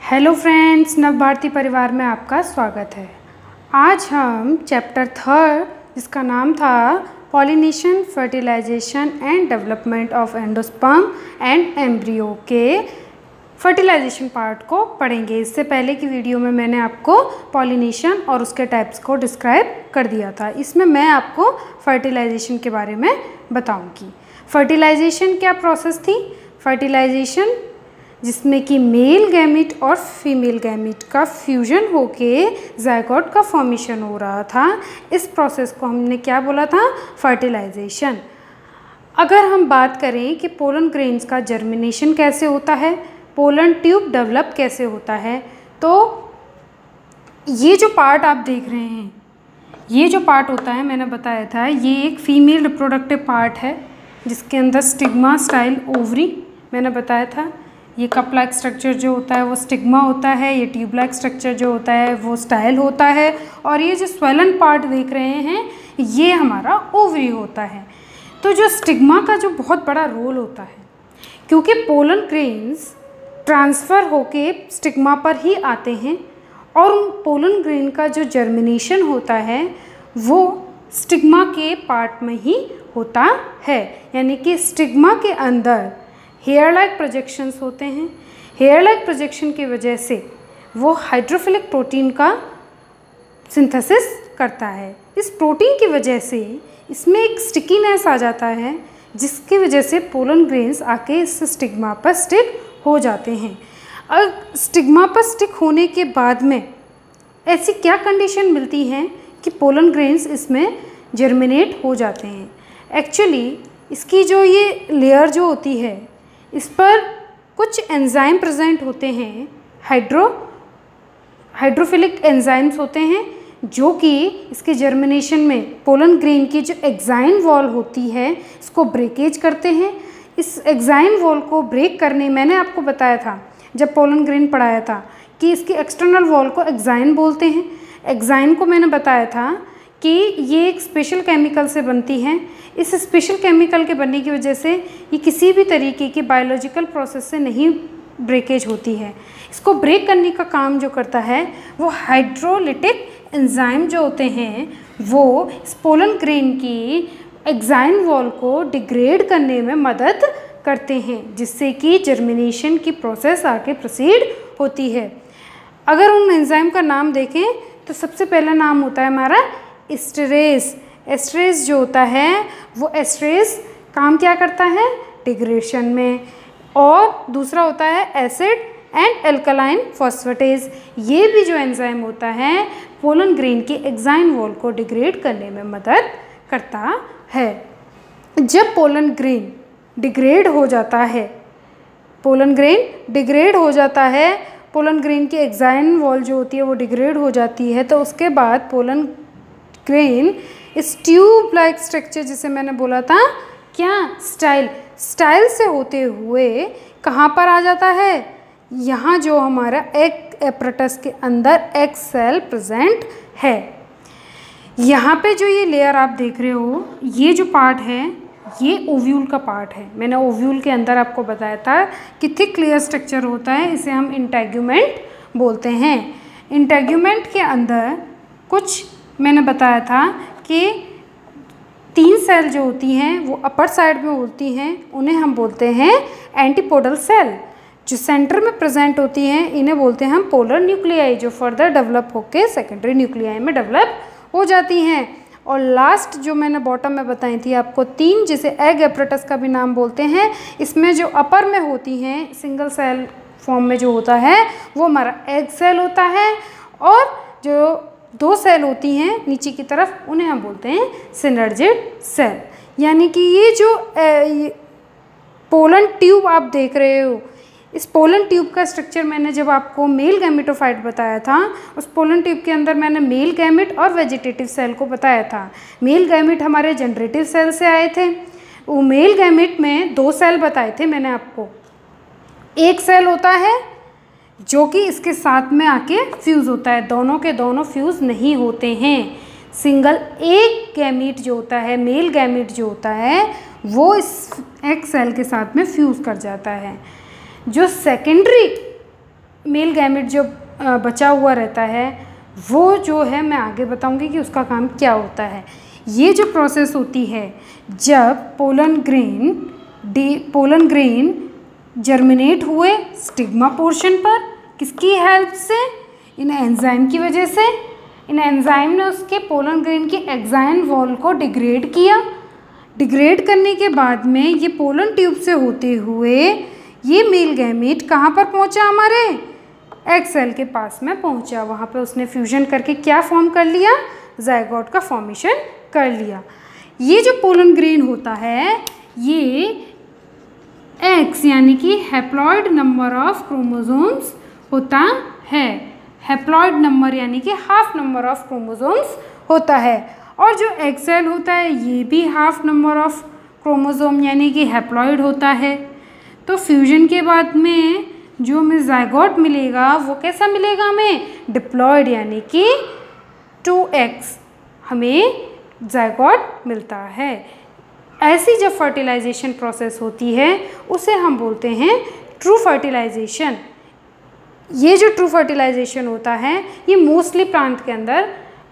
Hello friends, नव भारती परिवार में आपका स्वागत है। आज हम चैप्टर 3 जिसका नाम था pollination, fertilization and development of endosperm and embryo के फर्टिलाइजेशन पार्ट को पढ़ेंगे। इससे पहले की वीडियो में मैंने आपको पॉलिनेशन और उसके टाइप्स को डिस्क्राइब कर दिया था। इसमें मैं आपको फर्टिलाइजेशन के बारे में बताऊंगी। फर्टिलाइजेशन क्या प्रोसेस थी? फर्टिलाइजेशन जिसमें कि मेल गैमीट और फीमेल गैमीट का फ्यूजन होके ज़ायगोट का फॉर्मेशन हो रहा था। इस प्रोसेस को हमने क्या बोला था? फर्टिलाइजेशन। अगर हम बात करें कि पोलन ग्रेन्स का जर्मिनेशन कैसे होता है, पोलन ट्यूब डेवलप कैसे होता है, तो ये जो पार्ट आप देख रहे हैं, ये जो पार्ट होता है मैंने बताया था, ये एक फीमेल रिप्रोडक्टिव पार्ट है जिसके अंदर स्टिग्मा, स्टाइल, ओवरी मैंने बताया था। ये कप लाइक स्ट्रक्चर जो होता है वो स्टिग्मा होता है, ये ट्यूब लाइक स्ट्रक्चर जो होता है वो स्टाइल होता है, और ये जो स्वेलन पार्ट देख रहे हैं ये हमारा ओवरी होता है। तो जो स्टिग्मा का जो बहुत बड़ा रोल होता है, क्योंकि पोलन ग्रेन्स ट्रांसफ़र होके स्टिग्मा पर ही आते हैं और उन पोलन ग्रेन का जो जर्मिनेशन होता है वो स्टिग्मा के पार्ट में ही होता है। यानी कि स्टिग्मा के अंदर हेयर लाइक प्रोजेक्शंस होते हैं। हेयर लाइक प्रोजेक्शन की वजह से वो हाइड्रोफिलिक प्रोटीन का सिंथेसिस करता है। इस प्रोटीन की वजह से इसमें एक स्टिकीनेस आ जाता है जिसकी वजह से पोलन ग्रेन्स आके इस स्टिग्मा पर स्टिक हो जाते हैं। और स्टिग्मा पर स्टिक होने के बाद में ऐसी क्या कंडीशन मिलती है कि पोलन ग्रेन्स इसमें जर्मिनेट हो जाते हैं। एक्चुअली इसकी जो ये लेयर जो होती है इस पर कुछ एंजाइम प्रेजेंट होते हैं, हाइड्रोफिलिक एंजाइम्स होते हैं जो कि इसके जर्मिनेशन में पोलन ग्रेन की जो एक्साइन वॉल होती है इसको ब्रेकेज करते हैं। इस एक्साइन वॉल को ब्रेक करने, मैंने आपको बताया था जब पोलन ग्रेन पढ़ाया था कि इसकी एक्सटर्नल वॉल को एक्साइन बोलते हैं। एक्साइन को मैंने बताया था कि ये एक स्पेशल केमिकल से बनती है। इस स्पेशल केमिकल के बनने की वजह से ये किसी भी तरीके की बायोलॉजिकल प्रोसेस से नहीं ब्रेकेज होती है। इसको ब्रेक करने का काम जो करता है वो हाइड्रोलिटिक एंजाइम जो होते हैं वो इस पोलन ग्रेन की एक्साइन वॉल को डिग्रेड करने में मदद करते हैं, जिससे कि जर्मिनेशन की प्रोसेस आगे प्रोसीड होती है। अगर उन एंजाइम का नाम देखें तो सबसे पहला नाम होता है हमारा एस्टरेज। एस्टरेज जो होता है वो एस्टरेज काम क्या करता है? डिग्रेडेशन में। और दूसरा होता है एसिड एंड एल्कलाइन फॉस्फेटेज। ये भी जो एंजाइम होता है पोलन ग्रेन की एक्साइन वॉल को डिग्रेड करने में मदद करता है। जब पोलन ग्रेन डिग्रेड हो जाता है, पोलन ग्रेन डिग्रेड हो जाता है, पोलन ग्रेन की एक्साइन वॉल जो होती है वो डिग्रेड हो जाती है, तो उसके बाद पोलन ग्रेन इस ट्यूब लाइक स्ट्रक्चर जिसे मैंने बोला था क्या, स्टाइल से होते हुए कहाँ पर आ जाता है? यहाँ जो हमारा एग एपरेटस के अंदर एग सेल प्रेजेंट है। यहाँ पे जो ये लेयर आप देख रहे हो, ये जो पार्ट है ये ओव्यूल का पार्ट है। मैंने ओव्यूल के अंदर आपको बताया था कि थिक लेयर स्ट्रक्चर होता है, इसे हम इंटेग्यूमेंट बोलते हैं। इंटेग्यूमेंट के अंदर कुछ मैंने बताया था कि 3 सेल जो होती हैं वो अपर साइड में होती हैं, उन्हें हम बोलते हैं एंटीपोडल सेल। जो सेंटर में प्रेजेंट होती हैं इन्हें बोलते हैं हम पोलर न्यूक्लियाई, जो फर्दर डेवलप होकर सेकेंडरी न्यूक्लियाई में डेवलप हो जाती हैं। और लास्ट जो मैंने बॉटम में बताई थी आपको 3, जिसे एग एपरेटस का भी नाम बोलते हैं, इसमें जो अपर में होती हैं सिंगल सेल फॉर्म में जो होता है वो हमारा एग सेल होता है, और जो 2 सेल होती हैं नीचे की तरफ उन्हें हम बोलते हैं सिनर्जिड सेल। यानी कि ये जो पोलन ट्यूब आप देख रहे हो, इस पोलन ट्यूब का स्ट्रक्चर मैंने जब आपको मेल गैमेटोफाइट बताया था, उस पोलन ट्यूब के अंदर मैंने मेल गैमेट और वेजिटेटिव सेल को बताया था। मेल गैमेट हमारे जनरेटिव सेल से आए थे। वो मेल गैमेट में 2 सेल बताए थे मैंने आपको। एक सेल होता है जो कि इसके साथ में आके फ्यूज़ होता है, दोनों के दोनों फ्यूज़ नहीं होते हैं। सिंगल एक गैमीट जो होता है, मेल गैमीट जो होता है, वो इस एग सेल के साथ में फ्यूज़ कर जाता है। जो सेकेंडरी मेल गैमेट जो बचा हुआ रहता है वो जो है मैं आगे बताऊंगी कि उसका काम क्या होता है। ये जो प्रोसेस होती है जब पोलन ग्रेन जर्मिनेट हुए स्टिग्मा पोर्शन पर, किसकी हेल्प से? इन एंजाइम की वजह से। इन एंजाइम ने उसके पोलन ग्रेन के एक्साइन वॉल को डिग्रेड किया। डिग्रेड करने के बाद में ये पोलन ट्यूब से होते हुए ये मेल गैमेट कहाँ पर पहुँचा? हमारे एग सेल के पास में पहुँचा। वहाँ पे उसने फ्यूजन करके क्या फॉर्म कर लिया? ज़ायगोट का फॉर्मेशन कर लिया। ये जो पोलन ग्रेन होता है ये एक्स यानी कि हैप्लॉइड नंबर ऑफ क्रोमोसोम्स होता है। हैप्लॉइड नंबर यानी कि हाफ नंबर ऑफ क्रोमोसोम्स होता है। और जो एग सेल होता है ये भी हाफ नंबर ऑफ क्रोमोसोम यानी कि हैप्लॉइड होता है। तो फ्यूजन के बाद में जो हमें ज़ायगोट मिलेगा वो कैसा मिलेगा? हमें डिप्लॉयड यानी कि 2x हमें ज़ायगोट मिलता है। ऐसी जब फर्टिलाइजेशन प्रोसेस होती है उसे हम बोलते हैं ट्रू फर्टिलाइजेशन। ये जो ट्रू फर्टिलाइजेशन होता है ये मोस्टली प्लांट के अंदर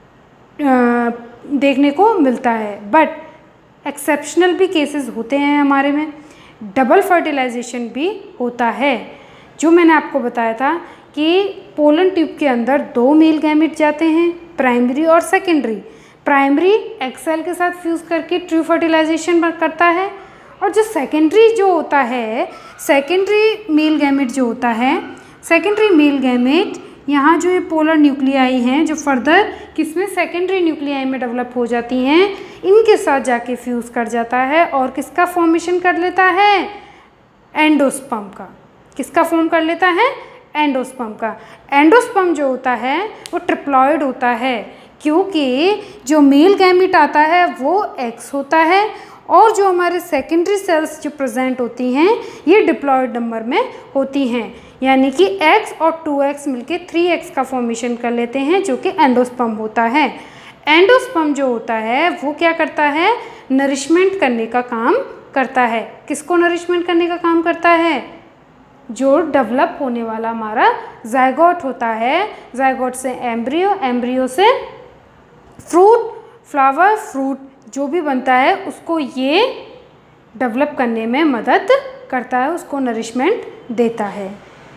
देखने को मिलता है, बट एक्सेप्शनल भी केसेस होते हैं हमारे में। डबल फर्टिलाइजेशन भी होता है, जो मैंने आपको बताया था कि पोलन ट्यूब के अंदर 2 मेल गैमेट जाते हैं, प्राइमरी और सेकेंडरी। प्राइमरी एग सेल के साथ फ्यूज़ करके ट्रू फर्टिलाइजेशन करता है, और जो सेकेंडरी जो होता है, सेकेंडरी मेल गैमेट जो होता है, सेकेंडरी मेल गैमेट यहाँ जो ये पोलर न्यूक्लियाई हैं जो फर्दर किसमें सेकेंडरी न्यूक्लियाई में डेवलप हो जाती हैं, इनके साथ जाके फ्यूज़ कर जाता है और किसका फॉर्मेशन कर लेता है? एंडोस्पर्म का। किसका फॉर्म कर लेता है? एंडोस्पर्म का। एंडोस्पर्म जो होता है वो ट्रिप्लॉइड होता है, क्योंकि जो मेल गैमेट आता है वो एक्स होता है और जो हमारे सेकेंडरी सेल्स जो प्रेजेंट होती हैं ये डिप्लॉइड नंबर में होती हैं, यानी कि x और 2x मिलके 3x का फॉर्मेशन कर लेते हैं जो कि एंडोस्पर्म होता है। एंडोस्पर्म जो होता है वो क्या करता है? नरिशमेंट करने का काम करता है। किसको नरिशमेंट करने का काम करता है? जो डेवलप होने वाला हमारा ज़ायगोट होता है। ज़ायगोट से एम्ब्रियो, एम्ब्रियो से फ्रूट, फ्लावर, फ्रूट जो भी बनता है उसको ये डेवलप करने में मदद करता है, उसको नरिशमेंट देता है।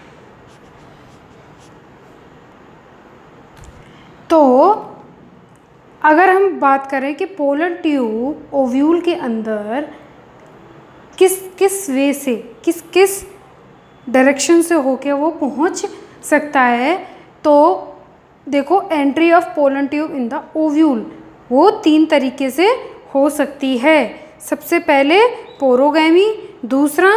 तो अगर हम बात करें कि पोलन ट्यूब ओव्यूल के अंदर किस वे से, किस डायरेक्शन से होके वो पहुंच सकता है, तो देखो entry of pollen tube in the ovule वो 3 तरीके से हो सकती है। सबसे पहले पोरोगैमी, दूसरा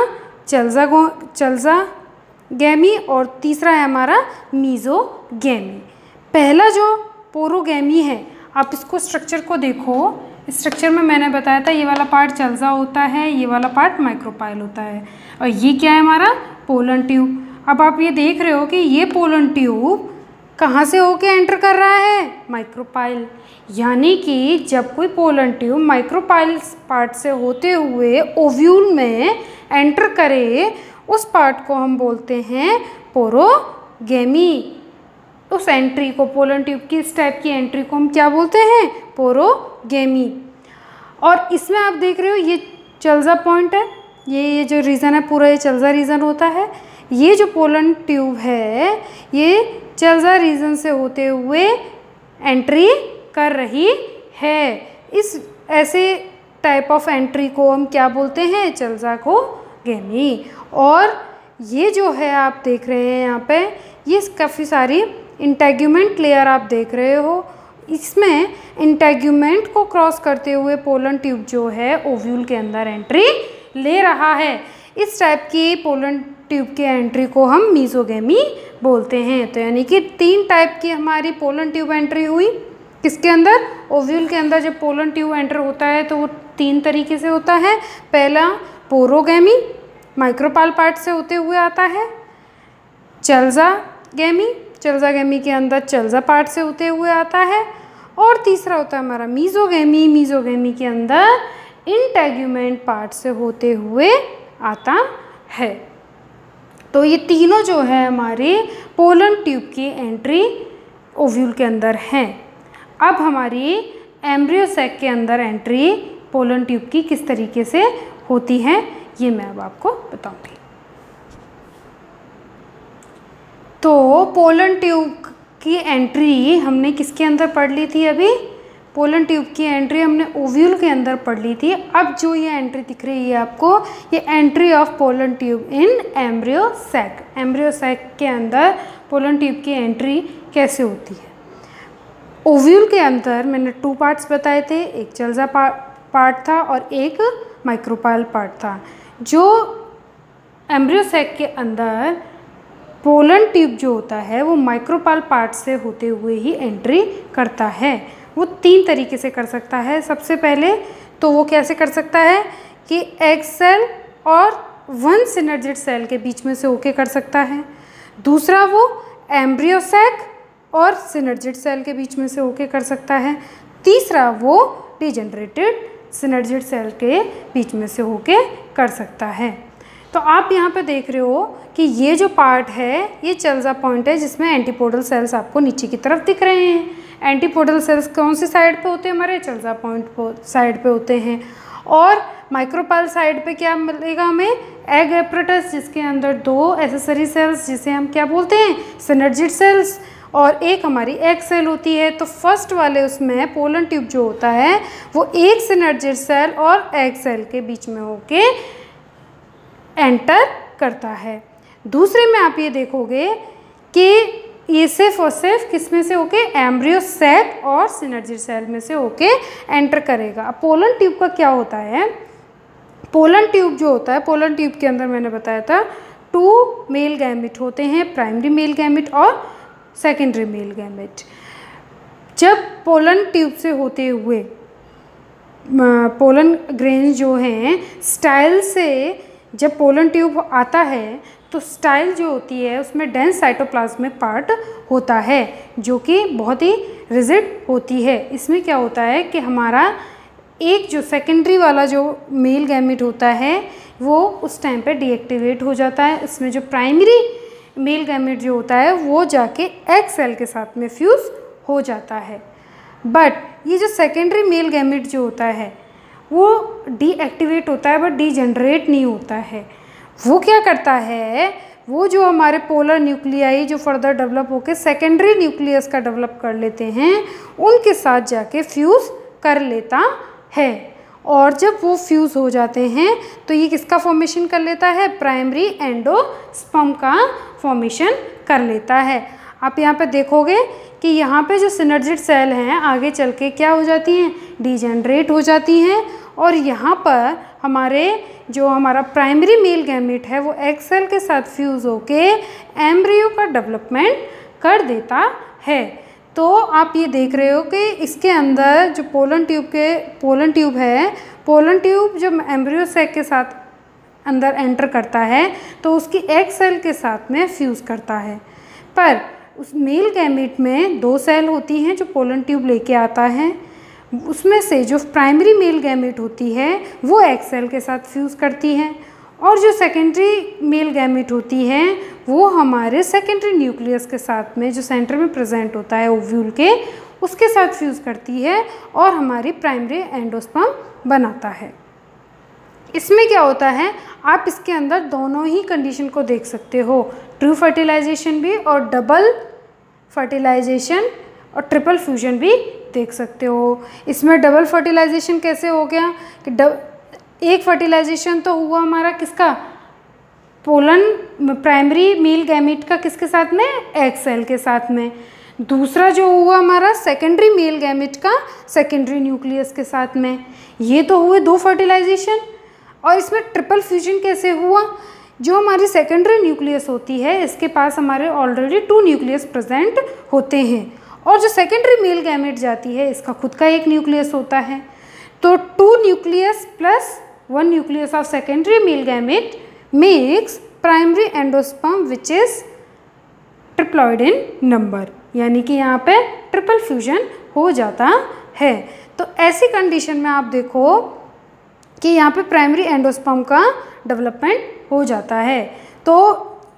चल्ज़ागैमी और तीसरा है हमारा मीज़ोगैमी। पहला जो पोरोगैमी है, आप इसको स्ट्रक्चर को देखो। इस स्ट्रक्चर में मैंने बताया था ये वाला पार्ट चल्ज़ा होता है, ये वाला पार्ट माइक्रोपाइल होता है, और ये क्या है हमारा? Pollen tube. अब आप ये देख रहे हो कि ये पोलन ट्यूब कहाँ से होके एंटर कर रहा है? माइक्रोपाइल। यानी कि जब कोई पोलन ट्यूब माइक्रोपाइल पार्ट से होते हुए ओव्यूल में एंटर करे उस पार्ट को हम बोलते हैं पोरोगैमी। उस एंट्री को, पोलन ट्यूब की इस टाइप की एंट्री को हम क्या बोलते हैं? पोरोगैमी। और इसमें आप देख रहे हो ये चल्ज़ा पॉइंट है, ये जो रीजन है पूरा ये चल्ज़ा रीजन होता है। ये जो पोलन ट्यूब है ये चल्ज़ा रीजन से होते हुए एंट्री कर रही है। इस ऐसे टाइप ऑफ एंट्री को हम क्या बोलते हैं? चल्ज़ागोगैमी। और ये जो है आप देख रहे हैं यहाँ पे, ये काफ़ी सारी इंटेग्यूमेंट लेयर आप देख रहे हो। इसमें इंटेग्यूमेंट को क्रॉस करते हुए पोलन ट्यूब जो है ओव्यूल के अंदर एंट्री ले रहा है। इस टाइप की पोलन ट्यूब की एंट्री को हम मीज़ोगैमी बोलते हैं। तो यानी कि 3 टाइप की हमारी पोलन ट्यूब एंट्री हुई। किसके अंदर? ओव्यूल के अंदर जब पोलन ट्यूब एंटर होता है तो वो 3 तरीके से होता है। पहला पोरोगैमी, माइक्रोपाइल पार्ट से होते हुए आता है। चल्ज़ागैमी, चल्ज़ागैमी के अंदर चल्ज़ा पार्ट से होते हुए आता है। और तीसरा होता है हमारा मीज़ोगैमी, मीज़ोगैमी के अंदर इंटेग्यूमेंट पार्ट से होते हुए आता है। तो ये तीनों जो है हमारे पोलन ट्यूब की एंट्री ओव्यूल के अंदर हैं। अब हमारी एम्ब्रियो सैक के अंदर एंट्री पोलन ट्यूब की किस तरीके से होती है ये मैं अब आपको बताऊंगी। तो पोलन ट्यूब की एंट्री हमने किसके अंदर पढ़ ली थी अभी? पोलन ट्यूब की एंट्री हमने ओव्यूल के अंदर पढ़ ली थी। अब जो ये एंट्री दिख रही है आपको, ये entry of pollen tube in embryo sac. Embryo sac के अंदर पोलन ट्यूब की एंट्री कैसे होती है? ओव्यूल के अंदर मैंने 2 पार्ट्स बताए थे, एक चल्जा पार्ट था और एक माइक्रोपाइल पार्ट था। जो एम्ब्रियो सैक के अंदर पोलन ट्यूब जो होता है वो माइक्रोपाइल पार्ट से होते हुए ही एंट्री करता है। वो 3 तरीके से कर सकता है। सबसे पहले तो वो कैसे कर सकता है कि एग सेल और 1 सिनर्जिड सेल के बीच में से होके कर सकता है। दूसरा वो एम्ब्रियो सैक और सिनर्जिड सेल के बीच में से होके कर सकता है। तीसरा वो डिजेनरेटेड सिनर्जिड सेल के बीच में से होके कर सकता है। तो आप यहाँ पे देख रहे हो कि ये जो पार्ट है ये चल्जा पॉइंट है जिसमें एंटीपोडल सेल्स आपको नीचे की तरफ दिख रहे हैं। एंटीपोडल सेल्स कौन सी साइड पे होते हैं? हमारे चल्जा पॉइंट साइड पे होते हैं। और माइक्रोपाइल साइड पे क्या मिलेगा हमें? एग एपरेटस, जिसके अंदर 2 एसेसरी सेल्स जिसे हम क्या बोलते हैं? सिनर्जिड सेल्स, और एक हमारी एग सेल होती है। तो फर्स्ट वाले उसमें पोलन ट्यूब जो होता है वो एक सिनर्जिड सेल और एग सेल के बीच में होके एंटर करता है। दूसरे में आप ये देखोगे कि ये सिर्फ और सिर्फ किस में से होके? एम्ब्रियो सैक और सिनर्जिड सेल में से होके एंटर करेगा। अब पोलन ट्यूब का क्या होता है? पोलन ट्यूब जो होता है, पोलन ट्यूब के अंदर मैंने बताया था 2 मेल गैमेट होते हैं, प्राइमरी मेल गैमेट और सेकेंडरी मेल गैमेट। जब पोलन ट्यूब से होते हुए पोलन ग्रेन जो हैं स्टाइल से जब पोलन ट्यूब आता है तो स्टाइल जो होती है उसमें डेंस साइटोप्लाज्मिक पार्ट होता है जो कि बहुत ही रिजिड होती है। इसमें क्या होता है कि हमारा एक जो सेकेंडरी वाला जो मेल गैमेट होता है वो उस टाइम पे डीएक्टिवेट हो जाता है। इसमें जो प्राइमरी मेल गैमेट जो होता है वो जाके एग सेल के साथ में फ्यूज़ हो जाता है। बट ये जो सेकेंडरी मेल गैमेट जो होता है वो डीएक्टिवेट होता है बट डीजनरेट नहीं होता है। वो क्या करता है, वो जो हमारे पोलर न्यूक्लियाई जो फर्दर डेवलप होकर सेकेंडरी न्यूक्लियस का डेवलप कर लेते हैं उनके साथ जाके फ्यूज़ कर लेता है। और जब वो फ्यूज़ हो जाते हैं तो ये किसका फॉर्मेशन कर लेता है? प्राइमरी एंडोस्पर्म का फॉर्मेशन कर लेता है। आप यहाँ पे देखोगे कि यहाँ पे जो सिनर्जिड सेल हैं आगे चल के क्या हो जाती हैं? डीजेनरेट हो जाती हैं। और यहाँ पर हमारा प्राइमरी मेल गैमेट है वो एग सेल के साथ फ्यूज़ होके एम्ब्रियो का डेवलपमेंट कर देता है। तो आप ये देख रहे हो कि इसके अंदर जो पोलन ट्यूब है, पोलन ट्यूब जब एम्ब्रियो सैक के साथ अंदर एंटर करता है तो उसकी एग सेल के साथ में फ्यूज़ करता है। पर उस मेल गैमेट में 2 सेल होती हैं जो पोलन ट्यूब लेके आता है। उसमें से जो प्राइमरी मेल गैमेट होती है वो एग सेल के साथ फ्यूज़ करती है और जो सेकेंडरी मेल गैमेट होती है वो हमारे सेकेंडरी न्यूक्लियस के साथ में जो सेंटर में प्रेजेंट होता है ओव्यूल के उसके साथ फ्यूज़ करती है और हमारी प्राइमरी एंडोस्पर्म बनाता है। इसमें क्या होता है, आप इसके अंदर दोनों ही कंडीशन को देख सकते हो, ट्रू फर्टिलाइजेशन भी और डबल फर्टिलाइजेशन और ट्रिपल फ्यूजन भी देख सकते हो। इसमें डबल फर्टिलाइजेशन कैसे हो गया कि एक फर्टिलाइजेशन तो हुआ हमारा किसका? पोलन प्राइमरी मेल गैमेट का किसके साथ में? एग सेल के साथ में। दूसरा जो हुआ हमारा सेकेंडरी मेल गैमेट का सेकेंडरी न्यूक्लियस के साथ में। ये तो हुए 2 फर्टिलाइजेशन। और इसमें ट्रिपल फ्यूजन कैसे हुआ? जो हमारी सेकेंडरी न्यूक्लियस होती है इसके पास हमारे ऑलरेडी 2 न्यूक्लियस प्रेजेंट होते हैं और जो सेकेंडरी मेल गैमेट जाती है इसका खुद का एक न्यूक्लियस होता है। तो 2 nucleus plus 1 nucleus of secondary male gamete makes primary endosperm which is triploid in number, यानी कि यहाँ पे ट्रिपल फ्यूजन हो जाता है। तो ऐसी कंडीशन में आप देखो कि यहाँ पे प्राइमरी एंडोस्पर्म का डेवलपमेंट हो जाता है। तो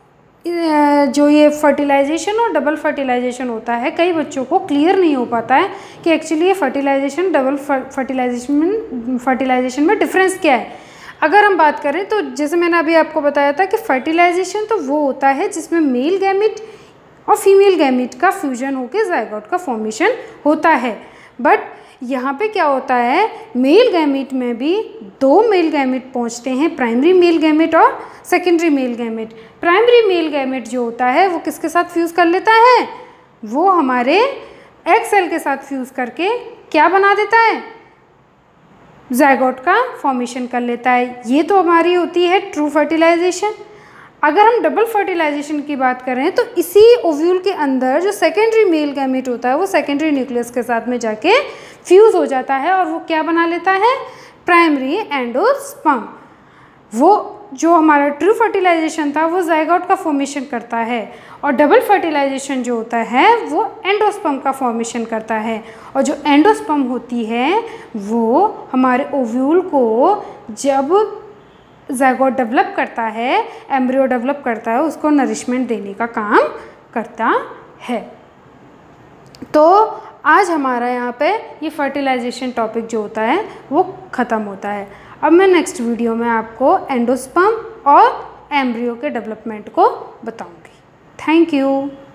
जो ये फर्टिलाइजेशन और डबल फर्टिलाइजेशन होता है, कई बच्चों को क्लियर नहीं हो पाता है कि एक्चुअली ये फर्टिलाइजेशन डबल फर्टिलाइजेशन में डिफरेंस क्या है। अगर हम बात करें तो जैसे मैंने अभी आपको बताया था कि फर्टिलाइजेशन तो वो होता है जिसमें मेल गैमिट और फीमेल गैमिट का फ्यूजन होकर ज़ायगोट का फॉर्मेशन होता है। बट यहाँ पे क्या होता है, मेल गैमिट में भी दो मेल गैमिट पहुँचते हैं, प्राइमरी मेल गैमिट और secondary male gamete. Primary male gamete जो होता है वो किसके साथ फ्यूज़ कर लेता है, वो हमारे एग सेल के साथ फ्यूज़ करके क्या बना देता है, ज़ायगोट का फॉर्मेशन कर लेता है। ये तो हमारी होती है ट्रू फर्टिलाइजेशन। अगर हम डबल फर्टिलाइजेशन की बात करें तो इसी ओव्यूल के अंदर जो सेकेंडरी मेल गैमेट होता है वो सेकेंडरी न्यूक्लियस के साथ में जाके फ्यूज़ हो जाता है और वो क्या बना लेता है, प्राइमरी एंडोस्पर्म। वो जो हमारा ट्रू फर्टिलाइजेशन था वो ज़ायगोट का फॉर्मेशन करता है और डबल फर्टिलाइजेशन जो होता है वो एंडोस्पर्म का फॉर्मेशन करता है। और जो एंडोस्पर्म होती है वो हमारे ओव्यूल को जब ज़ायगोट डेवलप करता है, एम्ब्रियो डेवलप करता है, उसको नरिशमेंट देने का काम करता है। तो आज हमारा यहाँ पे ये फर्टिलाइजेशन टॉपिक जो होता है वो ख़त्म होता है। अब मैं नेक्स्ट वीडियो में आपको एंडोस्पर्म और एम्ब्रियो के डेवलपमेंट को बताऊँगी। Thank you.